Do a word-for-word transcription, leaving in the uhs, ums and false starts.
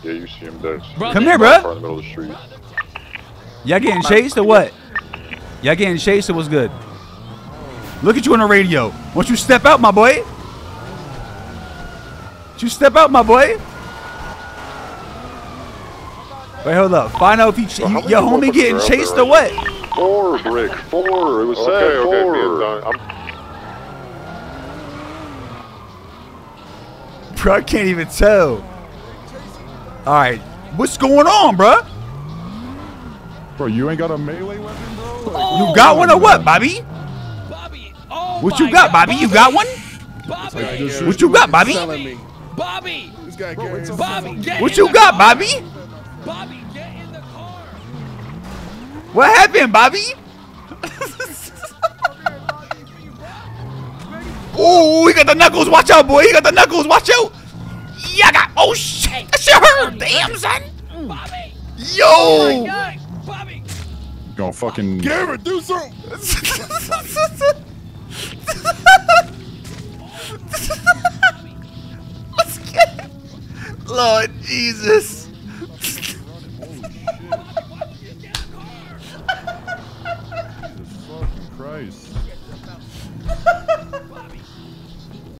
Yeah, you see him dead. Come here, bro. In the middle of the street. Y'all getting chased or what? Y'all getting chased or what's good? Look at you on the radio. Won't you step out, my boy? Won't you step out, my boy? Wait, hold up. Find out if he ch Bro, your homie getting chased or what? Four, Brick. Four. It was okay, said okay, four. I'm Bro, I can't even tell. All right, what's going on, bro? Bro, you ain't got a melee weapon, bro? Like, Oh, you got one or what, Bobby? Bobby, oh What you got, Bobby? You got one? Bobby, like, what you got, Bobby? Bobby, this guy bro, carries Bobby, get What in you the got, car. Bobby? Bobby, get in the car. What happened, Bobby? Oh, he got the knuckles. Watch out, boy. He got the knuckles. Watch out. Yeah, I got. Oh shit, that shit hurt. Damn, son. Bobby, Yo. oh my God. Bobby. Gonna fucking. Garrett, do something. Let's get it. Lord Jesus. Jesus fucking Christ.